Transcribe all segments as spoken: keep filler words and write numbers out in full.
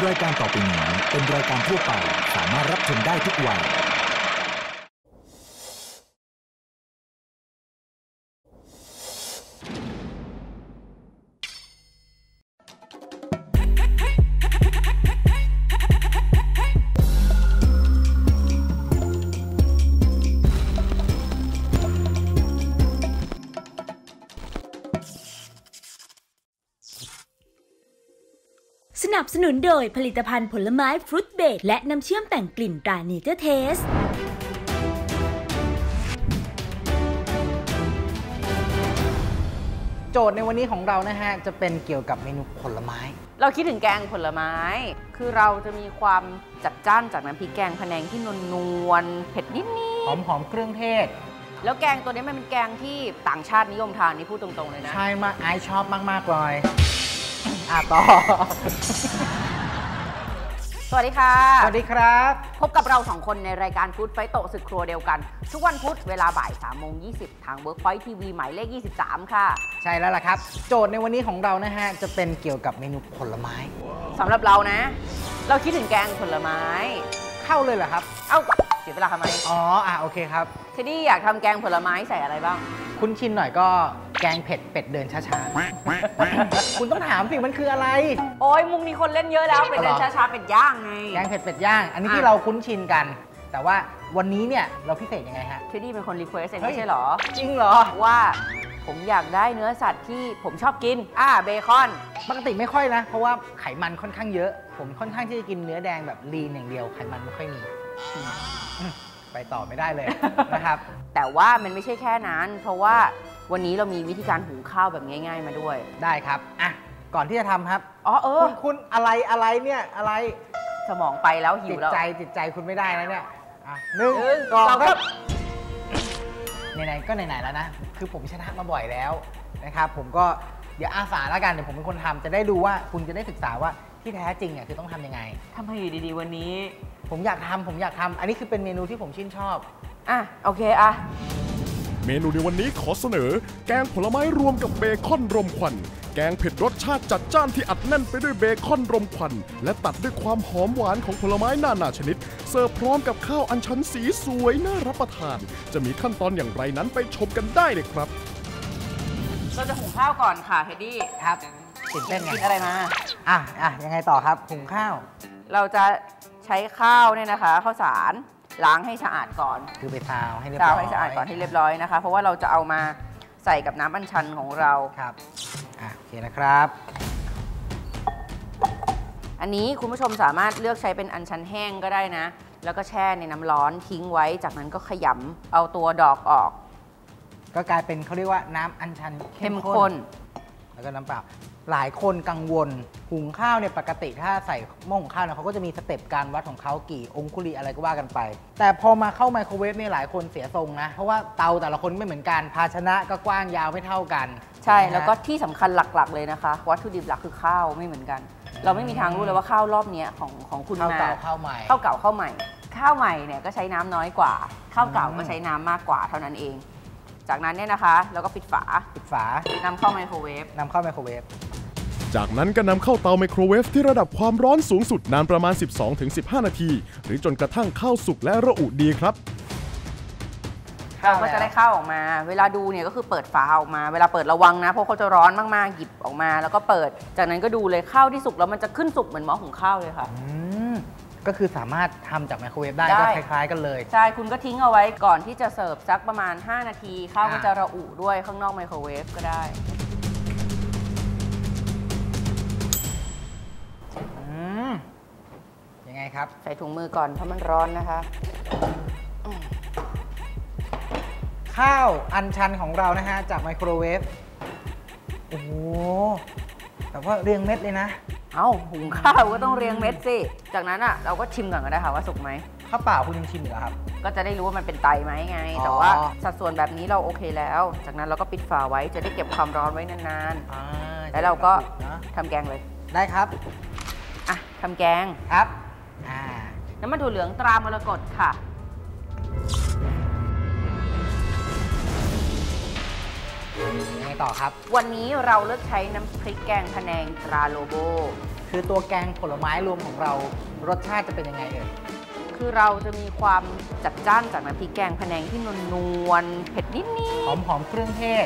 รายการต่อไปนี้เป็นรายการทั่วไปสามารถรับชมได้ทุกวัยสนับสนุนโดยผลิตภัณฑ์ผลไม้ฟรุตเบรดและน้ำเชื่อมแต่งกลิ่นตราเนเจอร์เทสโจทย์ในวันนี้ของเรานะฮะจะเป็นเกี่ยวกับเมนูผลไม้เราคิดถึงแกงผลไม้คือเราจะมีความจัดจ้านจากน้ำพริกแกงพะแนงที่นวลๆเผ็ดนิดๆหอมๆเครื่องเทศแล้วแกงตัวนี้มันเป็นแกงที่ต่างชาตินิยมทานนี่พูดตรงๆเลยนะใช่มากไอชอบมากๆเลยอ่ะต่อสวัสดีค่ะสวัสดีครับพบกับเราสองคนในรายการฟู้ดไฟโตศึกครัวเดียวกันทุกวันพุธเวลาบ่ายสามโมงยี่สิบทาง Workpoint ที วี หมายเลขยี่สิบสามค่ะใช่แล้วล่ะครับโจทย์ในวันนี้ของเรานะฮะจะเป็นเกี่ยวกับเมนูผลไม้สำหรับเรานะเราคิดถึงแกงผลไม้เข้าเลยเหรอครับเอ้าเสียเวลาทำไมอ๋ออ่ะโอเคครับเทดดี้อยากทำแกงผลไม้ใส่อะไรบ้างคุณชินหน่อยก็แกงเผ็ดเป็ดเดินช้าๆ คุณต้องถามสิมันคืออะไรโอ้ยมุมนี้คนเล่นเยอะแล้วเป็ดเดินช้าๆเป็ดย่างไงแกงเผ็ดเป็ดย่างอันนี้ที่เราคุ้นชินกันแต่ว่าวันนี้เนี่ยเราพิเศษยังไงฮะเทดดี้เป็นคนรีเควสเองไม่ใช่หรอจริงเหรอว่าผมอยากได้เนื้อสัตว์ที่ผมชอบกินอ่าเบคอนปกติไม่ค่อยนะเพราะว่าไขมันค่อนข้างเยอะผมค่อนข้างที่จะกินเนื้อแดงแบบลีนอย่างเดียวไขมันไม่ค่อยมีไปต่อไม่ได้เลยนะครับแต่ว่ามันไม่ใช่แค่นั้นเพราะว่าวันนี้เรามีวิธีการหุงข้าวแบบง่ายๆมาด้วยได้ครับอ่ะก่อนที่จะทำครับอ๋อเออคุณอะไรอะไรเนี่ยอะไรสมองไปแล้วหิวแล้วจิตใจจิตใจคุณไม่ได้แล้วเนี่ยอ่ะหนึ่งสองครับไหนๆก็ไหนๆแล้วนะคือผมชนะมาบ่อยแล้วนะครับผมก็เดี๋ยวอาสาแล้วกันเดี๋ยวผมเป็นคนทำจะได้ดูว่าคุณจะได้ศึกษาว่าที่แท้จริงเนี่ยคือต้องทำยังไงทำให้อยู่ดีๆวันนี้ผมอยากทำผมอยากทำอันนี้คือเป็นเมนูที่ผมชื่นชอบอ่ะโอเคอ่ะเมนูในวันนี้ขอเสนอแกงผลไม้รวมกับเบคอนรมควันแกงเผ็ดรสชาติจัดจ้านที่อัดแน่นไปด้วยเบคอนรมควันและตัดด้วยความหอมหวานของผลไม้นานาชนิดเสิร์ฟพร้อมกับข้าวอัญชันสีสวยน่ารับประทานจะมีขั้นตอนอย่างไรนั้นไปชมกันได้เลยครับเราจะหุงข้าวก่อนค่ะเฮดดี้ครับตื่นเต้นไงกินอะไรมาอ่ะอ่ะยังไงต่อครับหุงข้าวเราจะใช้ข้าวเนี่ยนะคะข้าวสารล้างให้สะอาดก่อนคือไปซาวให้เรียบร้อยซาวให้สะอาดก่อนให้เรียบร้อยนะคะเพราะว่าเราจะเอามาใส่กับน้ำอัญชันของเราครับอ่ะโอเคนะครับอันนี้คุณผู้ชมสามารถเลือกใช้เป็นอัญชันแห้งก็ได้นะแล้วก็แช่ในน้ำร้อนทิ้งไว้จากนั้นก็ขยำเอาตัวดอกออกก็กลายเป็นเขาเรียกว่าน้ำอัญชันเข้มข้นแล้วก็น้ำเปล่าหลายคนกังวลหุงข้าวเนี่ยปกติถ้าใส่หม้อหุงข้าวเนี่ยเขาก็จะมีสเต็ปการวัดของเขากี่องคุลีอะไรก็ว่ากันไปแต่พอมาเข้าไมโครเวฟเนี่ยหลายคนเสียทรงนะเพราะว่าเตาแต่ละคนไม่เหมือนกันภาชนะก็กว้างยาวไม่เท่ากันใช่แล้วก็ที่สำคัญหลักๆเลยนะคะวัตถุดิบหลักคือข้าวไม่เหมือนกันเราไม่มีทางรู้เลยว่าข้าวรอบนี้ของของคุณมาข้าวเก่าข้าวใหม่ข้าวเก่าข้าวใหม่ข้าวใหม่เนี่ยก็ใช้น้ำน้อยกว่าข้าวเก่าก็ใช้น้ำมากกว่าเท่านั้นเองจากนั้นเนี่ยนะคะเราก็ปิดฝาปิดฝานำเข้าไมโครเวฟนำเข้าไมโครเวฟจากนั้นก็นำเข้าเตาไมโครเวฟที่ระดับความร้อนสูงสุดนานประมาณ สิบสองถึงสิบห้า นาทีหรือจนกระทั่งข้าวสุกและระอุดีครับเราก็จะได้ข้าวออกมาเวลาดูเนี่ยก็คือเปิดฝาออกมาเวลาเปิดระวังนะเพราะเขาจะร้อนมากๆหยิบออกมาแล้วก็เปิดจากนั้นก็ดูเลยข้าวที่สุกแล้วมันจะขึ้นสุกเหมือนหม้อหุงข้าวเลยค่ะก็คือสามารถทำจากไมโครเวฟได้ก็คล้ายๆกันเลยใช่คุณก็ทิ้งเอาไว้ก่อนที่จะเสิร์ฟสักประมาณห้านาทีข้าวก็จะระอุด้วยข้างนอกไมโครเวฟก็ได้ยังไงครับใส่ถุงมือก่อนเพราะมันร้อนนะคะข้าวอัญชันของเรานะฮะจากไมโครเวฟโอ้โหแต่ว่าเรียงเม็ดเลยนะเอ้าหุงข้าวก็ต้องเรียงเม็ดสิจากนั้นอ่ะเราก็ชิมก่อนก็ได้ค่ะว่าสุกไหมข้าวเปล่าคุณยังชิมเหรอครับก็จะได้รู้ว่ามันเป็นไตไหมไงแต่ว่าสัดส่วนแบบนี้เราโอเคแล้วจากนั้นเราก็ปิดฝาไว้จะได้เก็บความร้อนไว้นานๆแล้วเราก็ทำแกงเลยได้ครับอ่ะทำแกงครับน้ำมันถั่วเหลืองตรามรกตค่ะยังไงต่อครับวันนี้เราเลือกใช้น้ำพริกแกงพะแนงตราโลโบคือตัวแกงผลไม้รวมของเรารสชาติจะเป็นยังไงเอ่ยคือเราจะมีความจัดจ้านจากน้ำพริกแกงพะแนงที่นวลๆเผ็ดนิดๆหอมหอมเครื่องเทศ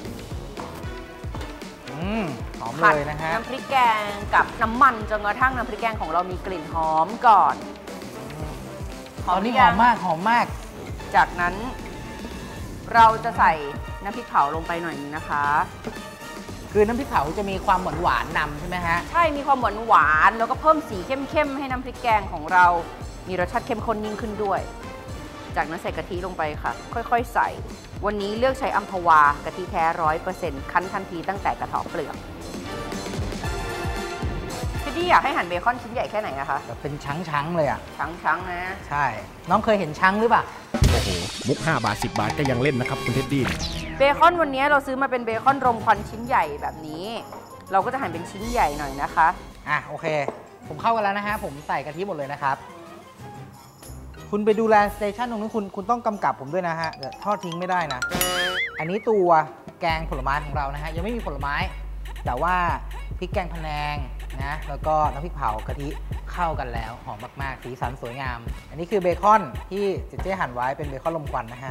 อืมหอมผัดเลยนะฮะน้ำพริกแกงกับน้ำมันจนกระทั่งน้ำพริกแกงของเรามีกลิ่นหอมก่อนตอนนี้หอมมากหอมมากจากนั้นเราจะใส่น้ำพริกเผาลงไปหน่อยนึงนะคะคือน้ำพริกเผาจะมีความหวานหวานนำใช่ไหมฮะใช่มีความหวานหวานแล้วก็เพิ่มสีเข้มๆให้น้ำพริกแกงของเรามีรสชาติเข้มข้นยิ่งขึ้นด้วยจากนั้นใส่กะทิลงไปค่ะค่อยๆใส่วันนี้เลือกใช้อัมพวากะทิแท้ร้อยเปอร์เซ็นต์คั้นทันทีตั้งแต่กระเทาะเปลือกพี่ดี้อยากให้หั่นเบคอนชิ้นใหญ่แค่ไหนอะคะแบบเป็นช้างๆเลยอะช้างๆนะใช่น้องเคยเห็นช้างหรือเปล่าโอ้โหมุกห้าบาทสิบบาทก็ยังเล่นนะครับคุณเท็ดดี้เบคอนวันนี้เราซื้อมาเป็นเบคอนรมควันชิ้นใหญ่แบบนี้เราก็จะหั่นเป็นชิ้นใหญ่หน่อยนะคะอ่ะโอเคผมเข้ากันแล้วนะฮะผมใส่กะทิหมดเลยนะครับคุณไปดูแลสเตชันตรงนี้คุณคุณต้องกำกับผมด้วยนะฮะเดี๋ยวทอดทิ้งไม่ได้นะอันนี้ตัวแกงผลไม้ของเรานะฮะยังไม่มีผลไม้แต่ว่าพริกแกงพะแนงนะแล้วก็น้ำพริกเผากะทิเข้ากันแล้วหอมมากๆสีสันสวยงามอันนี้คือเบคอนที่เจ๊เจ๊หั่นไว้เป็นเบคอนลมควันนะฮะ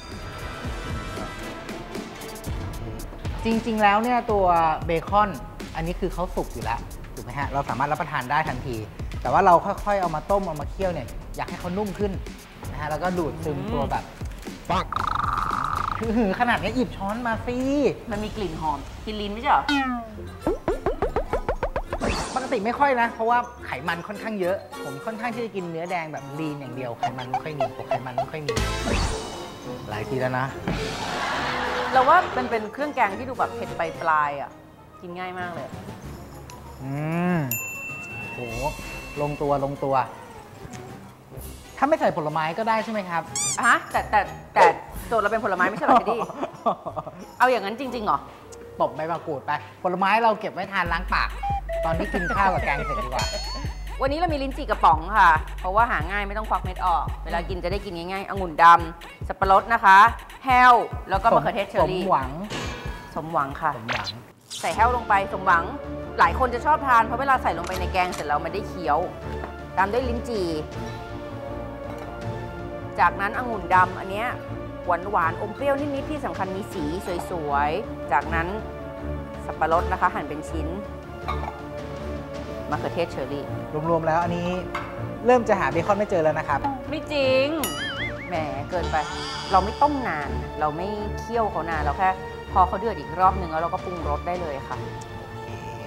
จริงๆแล้วเนี่ยตัวเบคอนอันนี้คือเขาสุกอยู่แล้วถูกไหมฮะเราสามารถรับประทานได้ทันทีแต่ว่าเราค่อยๆเอามาต้มเอามาเคี่ยวเนี่ยอยากให้เขานุ่มขึ้นนะฮะแล้วก็ดูดซึมตัวแบบปังคือขนาดนี้หยิบช้อนมาสิมันมีกลิ่นหอมกินลิ้นไม่ใช่เหรอปกติไม่ค่อยนะเพราะว่าไขมันค่อนข้างเยอะผมค่อนข้างที่จะกินเนื้อแดงแบบลีนอย่างเดียวไขมันไม่ค่อยมีไขมันไม่ค่อยมีหลายทีแล้วนะเราว่าเป็นเป็นเครื่องแกงที่ดูแบบเผ็ดปลายๆอ่ะกินง่ายมากเลยอืมโหลงตัวลงตัวถ้าไม่ใส่ผลไม้ก็ได้ใช่ไหมครับฮะแต่แต่แต่โจทย์เราเป็นผลไม้ไม่ใช่หรอพี่ดี้เอาอย่างนั้นจริงๆเหรอตบใบมะกรูดไปผลไม้เราเก็บไว้ทานล้างปากตอนที่กินข้าวกับแกงเสร็จดีกว่าวันนี้เรามีลิ้นจี่กระป๋องค่ะเพราะว่าหาง่ายไม่ต้องควักเม็ดออกเวลากินจะได้กินง่ายๆองุ่นดำสับปะรดนะคะแฮลแล้วก็มะเขือเทศเชอร์รี่สมหวังสมหวังค่ะสมหวังใส่แฮลลงไปสมหวังหลายคนจะชอบทานเพราะเวลาใส่ลงไปในแกงเสร็จแล้วมันได้เคี้ยวตามด้วยลิ้นจี่จากนั้นองุ่นดำอันเนี้ยหวานหวานอมเปรี้ยวนิดๆที่สำคัญมีสีสวยๆจากนั้นสับปะรดนะคะหั่นเป็นชิ้นมะเขือเทศเชอร์รี่รวมๆแล้วอันนี้เริ่มจะหาเบคอนไม่เจอแล้วนะครับไม่จริงแหมเกินไปเราไม่ต้มนานเราไม่เคี่ยวเขานานเราแค่พอเขาเดือดอีกรอบหนึ่งแล้วเราก็ปรุงรสได้เลยค่ะโอเค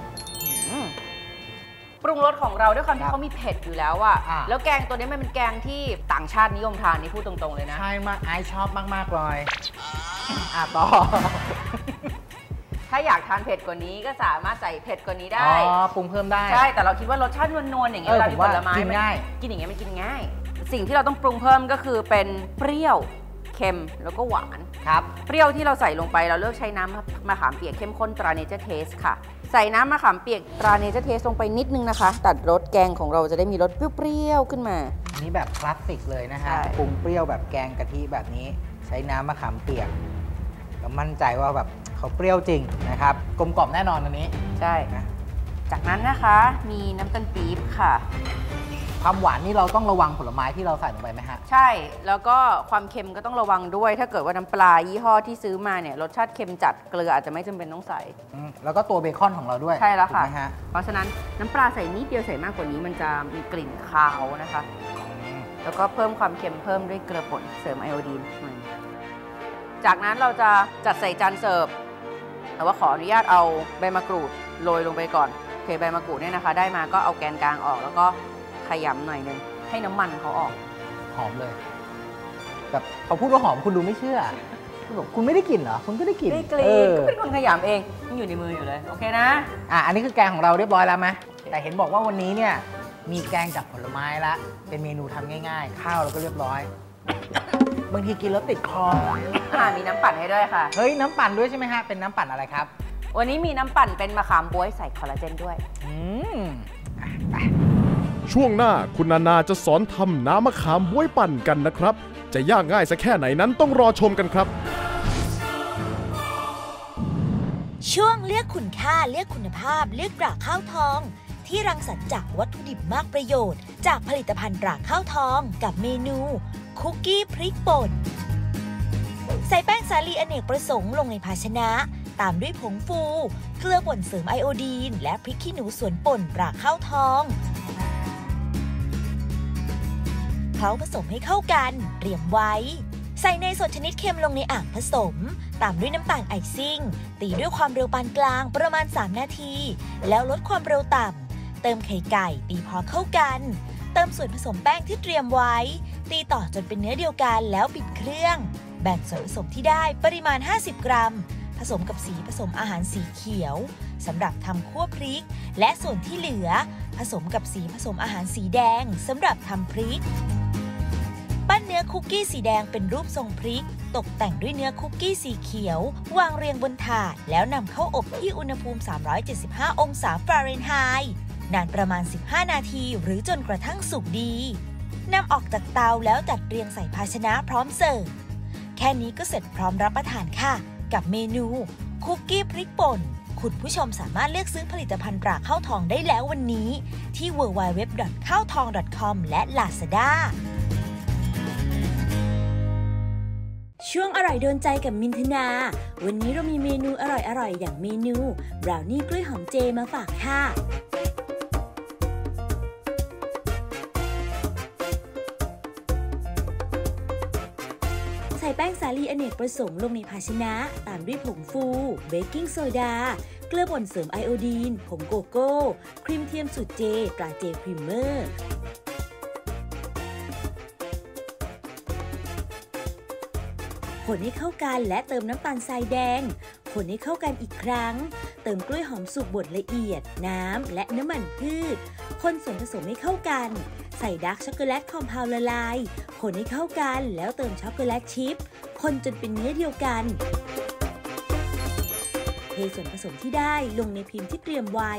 ปรุงรสของเราด้วยความที่เขามีเผ็ดอยู่แล้วอะแล้วแกงตัวนี้มันเป็นแกงที่ต่างชาตินิยมทานนี่พูดตรงๆเลยนะใช่มากไอชอบมากๆเลยอ่ะต่อถ้าอยากทานเผ็ดกว่านี้ก็สามารถใส่เผ็ดกว่านี้ได้อ๋อปรุงเพิ่มได้ใช่แต่เราคิดว่ารสชาตินวลๆอย่างเงี้ยเวลามีผลไม้กินง่ายกินอย่างเงี้ยมันกินง่ายสิ่งที่เราต้องปรุงเพิ่มก็คือเป็นเปรี้ยวเค็มแล้วก็หวานครับเปรี้ยวที่เราใส่ลงไปเราเลือกใช้น้ำมะขามเปียกเข้มข้นตราเนเจอร์เทสค่ะใส่น้ำมะขามเปียกตราเนเจอร์เทสลงไปนิดนึงนะคะตัดรสแกงของเราจะได้มีรสเปรี้ยวๆขึ้นมาอันนี้แบบคลาสสิกเลยนะฮะปรุงเปรี้ยวแบบแกงกะทิแบบนี้ใช้น้ำมะขามเปียกก็มั่นใจว่าแบบเขาเปรี้ยวจริงนะครับกลมกล่อมแน่นอนอันนี้ใช่นะจากนั้นนะคะมีน้ำตาลปี๊บค่ะความหวานนี่เราต้องระวังผลไม้ที่เราใส่ลงไปไหมฮะใช่แล้วก็ความเค็มก็ต้องระวังด้วยถ้าเกิดว่าน้ำปลายี่ห้อที่ซื้อมาเนี่ยรสชาติเค็มจัดเกลืออาจจะไม่จำเป็นต้องใส่แล้วก็ตัวเบคอนของเราด้วยใช่แล้วค่ะเพราะฉะนั้นน้ำปลาใส่นิดเดียวใส่มากกว่านี้มันจะมีกลิ่นคาวนะคะแล้วก็เพิ่มความเค็มเพิ่มด้วยเกลือป่นเสริมไอโอดีนจากนั้นเราจะจัดใส่จานเสิร์ฟแต่ว่าขออนุญาตเอาใบมะกรูดโรยลงไปก่อนโอเคใบมะกรูดเนี่ยนะคะได้มาก็เอาแกนกลางออกแล้วก็ขยำหน่อยนึงให้น้ำมันเขาออกหอมเลยแบบเขาพูดว่าหอมคุณดูไม่เชื่อคุณบอกคุณไม่ได้กลิ่นเหรอคุณก็ได้กลิ่นได้กลิ่นก็เป็นคนขยำเองมันอยู่ในมืออยู่เลยโอเคนะอ่ะอันนี้คือแกงของเราเรียบร้อยแล้วไหมแต่เห็นบอกว่าวันนี้เนี่ยมีแกงจากผลไม้ละเป็นเมนูทำง่ายๆข้าวเราก็เรียบร้อยบางทีกินแล้วติดคออ่ามีน้ำปั่นให้ด้วยค่ะเฮ้ยน้ำปั่นด้วยใช่ไหมฮะเป็นน้ำปั่นอะไรครับวันนี้มีน้ำปั่นเป็นมะขามบ๊วยใส่คอลลาเจนด้วยอืมไปช่วงหน้าคุณนานาจะสอนทำน้ำมะขามบ๊วยปั่นกันนะครับจะยากง่ายสักแค่ไหนนั้นต้องรอชมกันครับช่วงเลือกคุณค่าเลือกคุณภาพเลือกกระข้าวทองที่รังสรรค์จากวัตถุดิบมากประโยชน์จากผลิตภัณฑ์ตราข้าวทองกับเมนูคุกกี้พริกป่นใส่แป้งสาลีอเนกประสงค์ลงในภาชนะตามด้วยผงฟูเกลือป่นเสริมไอโอดีนและพริกขี้หนูสวนป่นตราข้าวทองเคล้าผสมให้เข้ากันเตรียมไว้ใส่เนยสดชนิดเค็มลงในอ่างผสมตามด้วยน้ำตาลไอซิ่งตีด้วยความเร็วปานกลางประมาณสามนาทีแล้วลดความเร็วต่ำเติมไข่ไก่ตีพอเข้ากันเติมส่วนผสมแป้งที่เตรียมไว้ตีต่อจนเป็นเนื้อเดียวกันแล้วปิดเครื่องแบ่งส่วนผสมที่ได้ปริมาณห้าสิบกรัมผสมกับสีผสมอาหารสีเขียวสำหรับทำคั่วพริกและส่วนที่เหลือผสมกับสีผสมอาหารสีแดงสำหรับทำพริกปั้นเนื้อคุกกี้สีแดงเป็นรูปทรงพริกตกแต่งด้วยเนื้อคุกกี้สีเขียววางเรียงบนถาดแล้วนำเข้าอบที่อุณหภูมิสามร้อยเจ็ดสิบห้าองศาฟาเรนไฮต์นานประมาณสิบห้านาทีหรือจนกระทั่งสุกดีนำออกจากเตาแล้วจัดเรียงใส่ภาชนะพร้อมเสิร์ฟแค่นี้ก็เสร็จพร้อมรับประทานค่ะกับเมนูคุกกี้พริกป่นคุณผู้ชมสามารถเลือกซื้อผลิตภัณฑ์ตราข้าวทองได้แล้ววันนี้ที่ ดับเบิลยู ดับเบิลยู ดับเบิลยู ดอท ข้าวทอง ดอท คอม และ Lazadaช่วงอร่อยโดนใจกับมินทนาวันนี้เรามีเมนูอร่อยๆอย่างเมนูบราวนี่กล้วยหอมเจมาฝากค่ะใส่แป้งสาลีอเนกประสงค์ลงในภาชนะตามด้วยผงฟูเบกกิ้งโซดาเกลือป่นเสริมไอโอดีนผงโกโก้ครีมเทียมสูตรเจตราเจพรีเมอร์คนให้เข้ากันและเติมน้ำตาลทรายแดงคนให้เข้ากันอีกครั้งเติมกล้วยหอมสุกบดละเอียดน้ำและน้ำมันพืชคนส่วนผสมให้เข้ากันใส่ดาร์กช็อกโกแลตคอมเพลด์ละลายคนให้เข้ากันแล้วเติมช็อกโกแลตชิพคนจนเป็นเนื้อเดียวกันเทส่วนผสมที่ได้ลงในพิมพ์ที่เตรียมไว้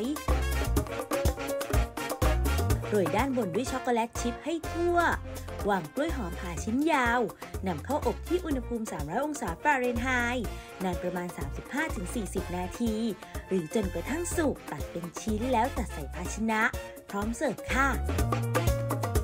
โรยด้านบนด้วยช็อกโกแลตชิพให้ทั่ววางกล้วยหอมผ่าชิ้นยาวนำเข้าอบที่อุณหภูมิสามร้อยองศาฟาเรนไฮต์นานประมาณ สามสิบห้าถึงสี่สิบ นาทีหรือจนกระทั่งสุกตัดเป็นชิ้นแล้วจัดใส่ภาชนะพร้อมเสิร์ฟค่ะ